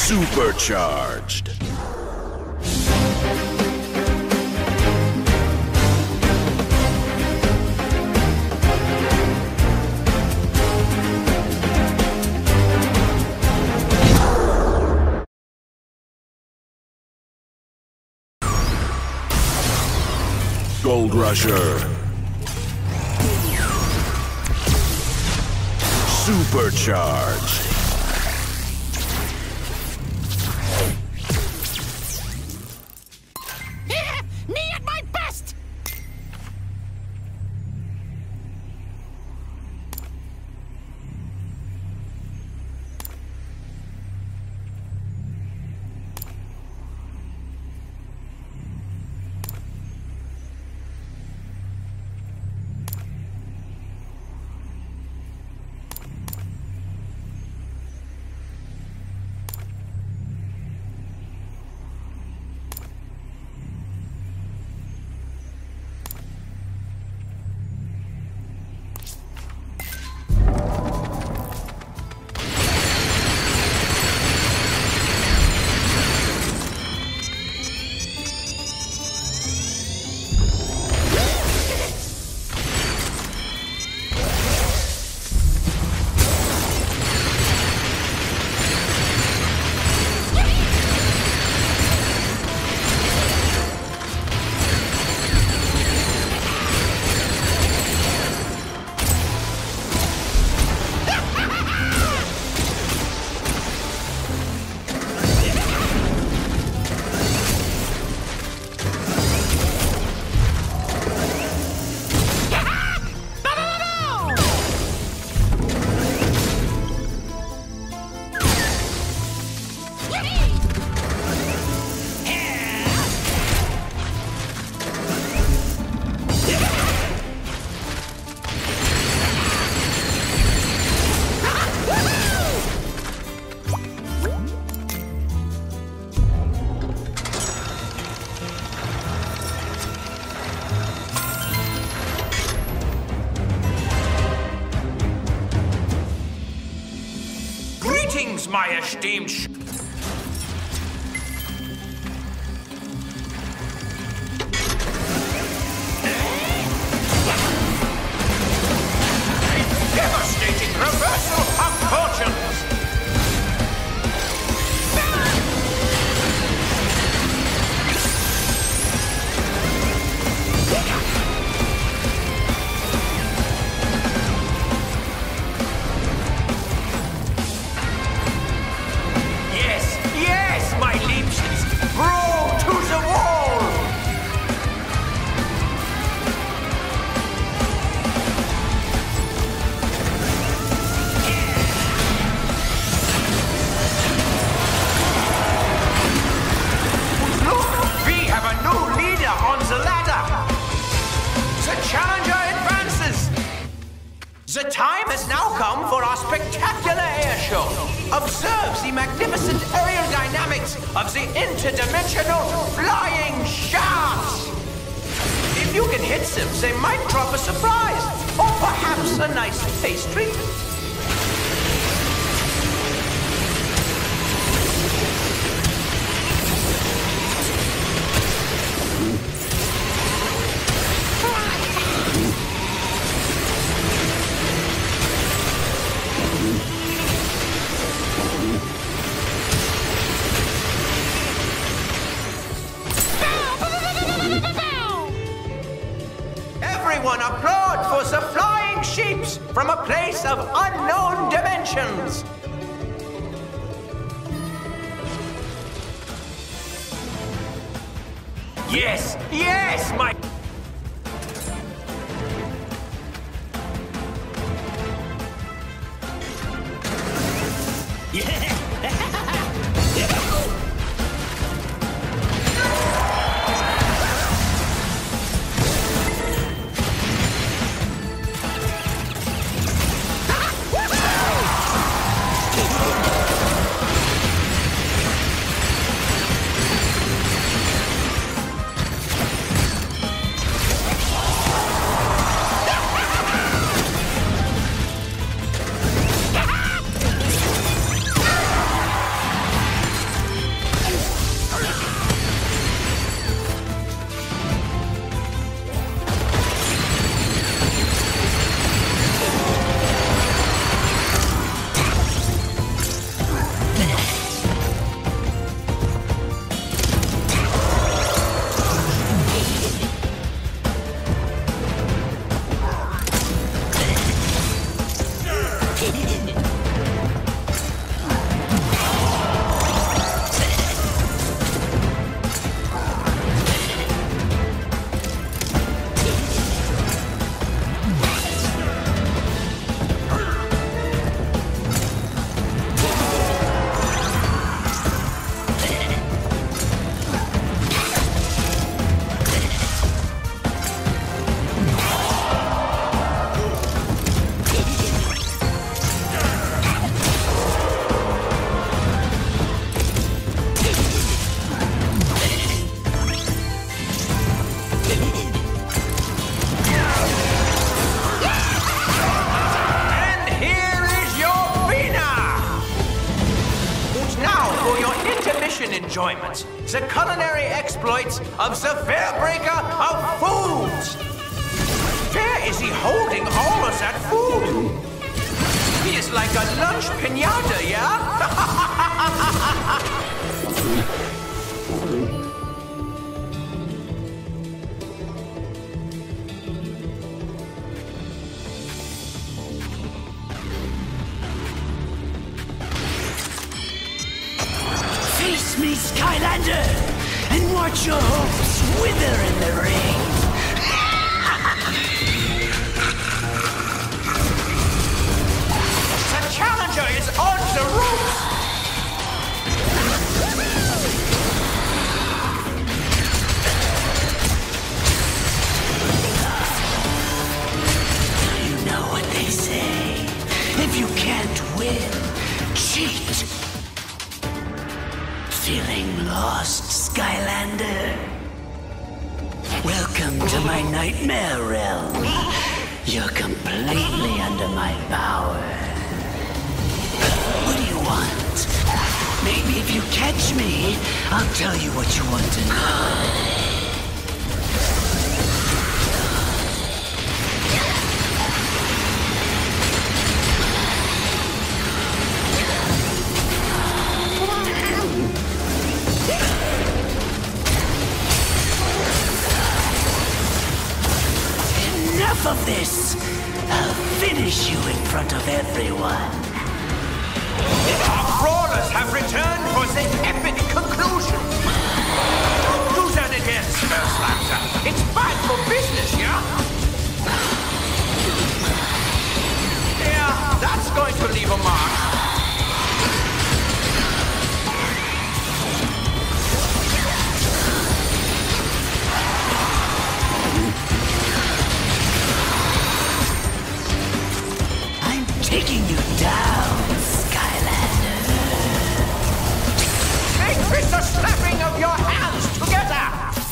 Supercharged. Gold Rusher. Supercharged. Me at my best! Greetings, my esteemed devastating reversal of fortunes! Yes, my leeches! Roll to the wall! Look! We have a new leader on the ladder! The challenger advances! The time has now come for our spectacular air show. Observe the magnificent aerial dynamics of the interdimensional flying shafts. If you can hit them, they might drop a surprise, or perhaps a nice pastry. Everyone applaud for the flying sheeps from a place of unknown dimensions. Yes, my... mission enjoyment, the culinary exploits of the Fairbreaker of Foods. Where is he holding all of that food? He is like a lunch pinata, yeah? Face me, Skylander, and watch your hopes wither in the ring. The challenger is on the roof! You know what they say. If you can't win, cheat. Feeling lost, Skylander? Welcome to my nightmare realm. You're completely under my power. What do you want? Maybe if you catch me, I'll tell you what you want to know. Enough of this! I'll finish you in front of everyone. Our brawlers have returned for the epic conclusion. Don't do that again, Smirslander. It's bad for business, yeah? Yeah, that's going to leave a mark. Taking you down, Skylander. Make this a slapping of your hands together!